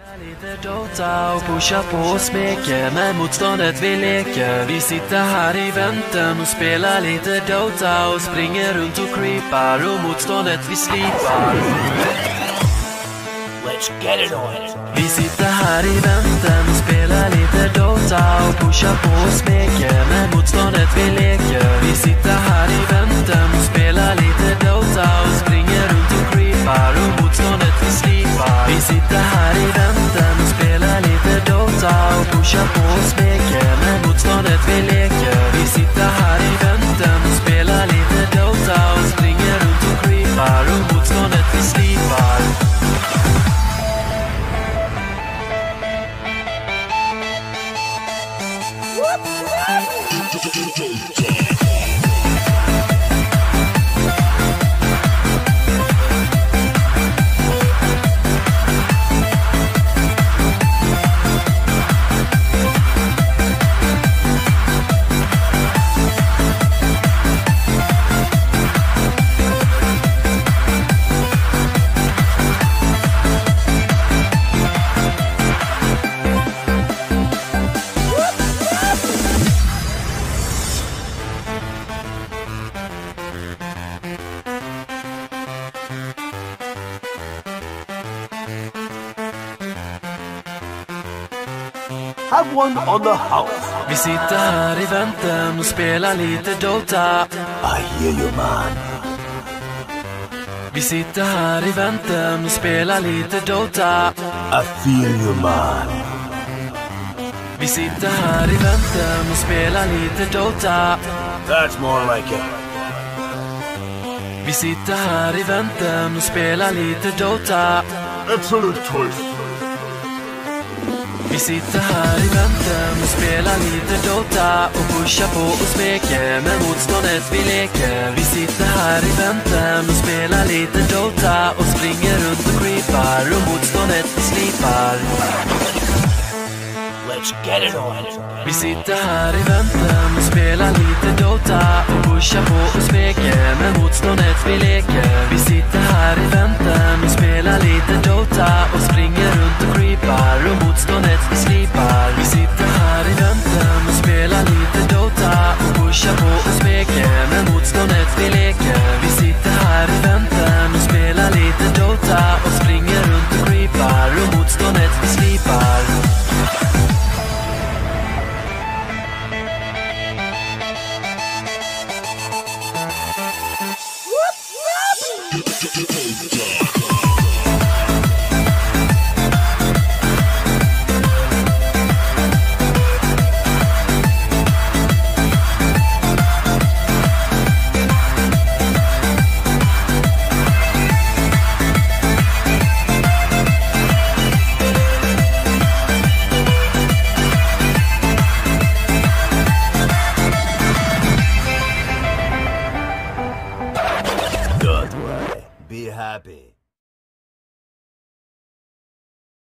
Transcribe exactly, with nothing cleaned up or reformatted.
Lite Dota och pusha på och smeker med motståndet vi leker. Vi sitter här i väntan och spelar lite Dota och springer runt och creepar och motståndet vi slipar. Let's get it on. Vi sitter här i väntan och spelar lite Dota och pushar på och smeker med motståndet vi leker. Vi sitter här i väntan och spelar lite Dota och springer runt och creepar och motståndet vi slipar. Vi sitter här i väntan och spelar lite Dota och pushar på och smeker med motståndet vi leker. Vi sitter här i väntan och spelar lite Dota och springer runt och creepar och motståndet vi slipar. Have one on the house. Vi sitter här i väntan och spelar lite Dota. I hear you, man. Vi sitter här i väntan och spelar lite Dota. I feel you, man. Vi sitter här i väntan och spelar lite Dota. That's more like it. Vi sitter här i väntan och spelar lite Dota. Absolute choice. Vi sitter här i väntan och spelar lite Dota och pushar på och smeker med motståndet vi leker. Vi sitter här i väntan och spelar lite Dota och springer runt och creepar och motståndet vi slipar. Let's get it on. Vi sitter här i väntan och spelar lite Dota och pushar på och smeker med motståndet vi leker. Vi sitter här i väntan och spelar lite Dota och springer runt och creepar och motståndet vi slipar. Vi sitter här i väntan och spelar lite Dota och pushar på och smeker med motståndet vi leker. Vi sitter här i väntan och spelar lite Dota och springer runt och creepar och motståndet vi slipar. Don't worry. Be happy.